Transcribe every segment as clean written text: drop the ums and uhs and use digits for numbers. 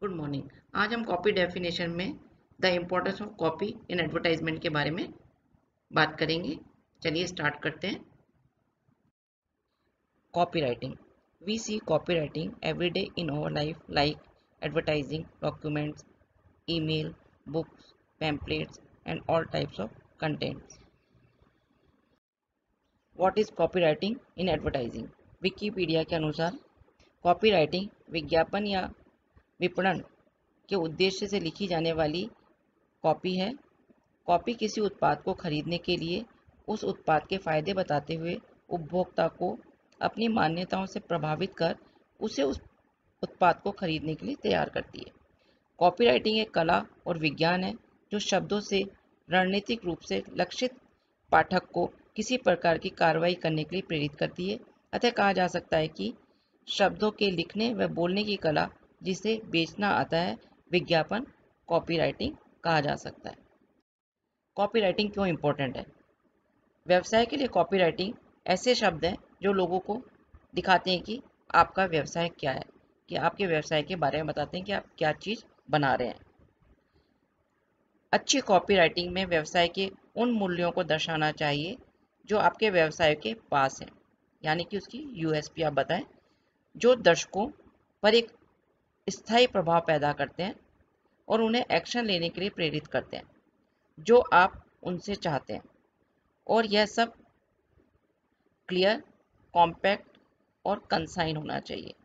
Good morning. आज हम copy definition में the importance of copy in advertisement के बारे में बात करेंगे। चलिए स्टार्ट करते हैं। Copy writing. We see copy writing every day in our life like advertising, documents, email, books, pamphlets and all types of contents. What is copy writing in advertising? Wikipedia के अनुसार कॉपी राइटिंग विज्ञापन या विपणन के उद्देश्य से लिखी जाने वाली कॉपी है। कॉपी किसी उत्पाद को खरीदने के लिए उस उत्पाद के फायदे बताते हुए उपभोक्ता को अपनी मान्यताओं से प्रभावित कर उसे उस उत्पाद को खरीदने के लिए तैयार करती है। कॉपीराइटिंग एक कला और विज्ञान है जो शब्दों से रणनीतिक रूप से लक्षित पाठक को किसी प्रकार की कार्रवाई करने के लिए प्रेरित करती है। अतः कहा जा सकता है कि शब्दों के लिखने व बोलने की कला जिसे बेचना आता है, विज्ञापन कॉपीराइटिंग कहा जा सकता है। कॉपीराइटिंग क्यों इम्पोर्टेंट है? व्यवसाय के लिए कॉपीराइटिंग ऐसे शब्द हैं जो लोगों को दिखाते हैं कि आपका व्यवसाय क्या है, कि आपके व्यवसाय के बारे में बताते हैं कि आप क्या चीज़ बना रहे हैं। अच्छी कॉपीराइटिंग में व्यवसाय के उन मूल्यों को दर्शाना चाहिए जो आपके व्यवसाय के पास हैं, यानी कि उसकी यूएसपी आप बताएं, जो दर्शकों पर एक स्थायी प्रभाव पैदा करते हैं और उन्हें एक्शन लेने के लिए प्रेरित करते हैं जो आप उनसे चाहते हैं। और यह सब क्लियर, कॉम्पैक्ट और कंसाइन होना चाहिए।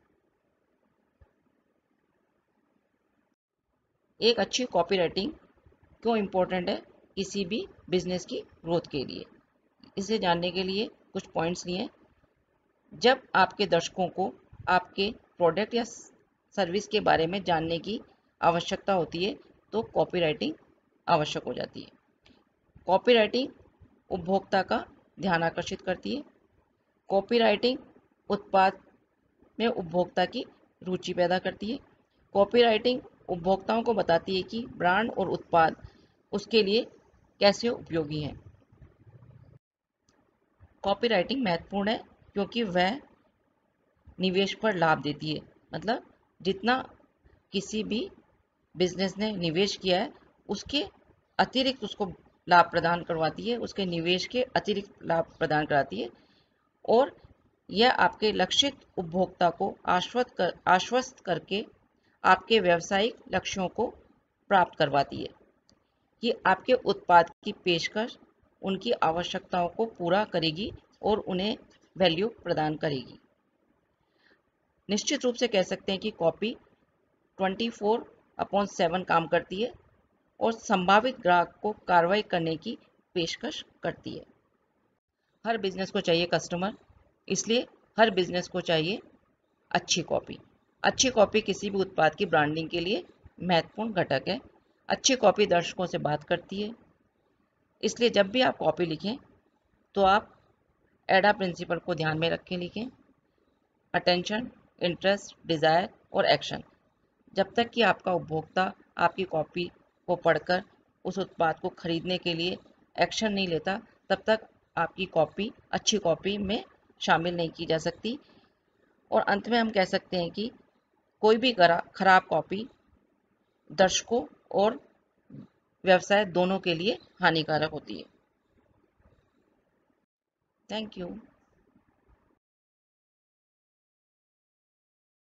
एक अच्छी कॉपीराइटिंग क्यों इम्पोर्टेंट है किसी भी बिजनेस की ग्रोथ के लिए? इसे जानने के लिए कुछ पॉइंट्स लिए। जब आपके दर्शकों को आपके प्रोडक्ट या सर्विस के बारे में जानने की आवश्यकता होती है तो कॉपीराइटिंग आवश्यक हो जाती है। कॉपीराइटिंग उपभोक्ता का ध्यान आकर्षित करती है। कॉपीराइटिंग उत्पाद में उपभोक्ता की रुचि पैदा करती है। कॉपीराइटिंग उपभोक्ताओं को बताती है कि ब्रांड और उत्पाद उसके लिए कैसे उपयोगी हैं। कॉपीराइटिंग महत्वपूर्ण है क्योंकि वह निवेश पर लाभ देती है। मतलब जितना किसी भी बिजनेस ने निवेश किया है उसके अतिरिक्त उसको लाभ प्रदान करवाती है, उसके निवेश के अतिरिक्त लाभ प्रदान कराती है। और यह आपके लक्षित उपभोक्ता को आश्वस्त करके आपके व्यावसायिक लक्ष्यों को प्राप्त करवाती है कि आपके उत्पाद की पेशकश उनकी आवश्यकताओं को पूरा करेगी और उन्हें वैल्यू प्रदान करेगी। निश्चित रूप से कह सकते हैं कि कॉपी 24/7 काम करती है और संभावित ग्राहक को कार्रवाई करने की पेशकश करती है। हर बिजनेस को चाहिए कस्टमर, इसलिए हर बिजनेस को चाहिए अच्छी कॉपी। अच्छी कॉपी किसी भी उत्पाद की ब्रांडिंग के लिए महत्वपूर्ण घटक है। अच्छी कॉपी दर्शकों से बात करती है, इसलिए जब भी आप कॉपी लिखें तो आप एडा प्रिंसिपल को ध्यान में रख के लिखें। अटेंशन, इंटरेस्ट, डिज़ायर और एक्शन। जब तक कि आपका उपभोक्ता आपकी कॉपी को पढ़कर उस उत्पाद को खरीदने के लिए एक्शन नहीं लेता, तब तक आपकी कॉपी अच्छी कॉपी में शामिल नहीं की जा सकती। और अंत में हम कह सकते हैं कि कोई भी खराब कॉपी दर्शकों और व्यवसाय दोनों के लिए हानिकारक होती है। Thank you.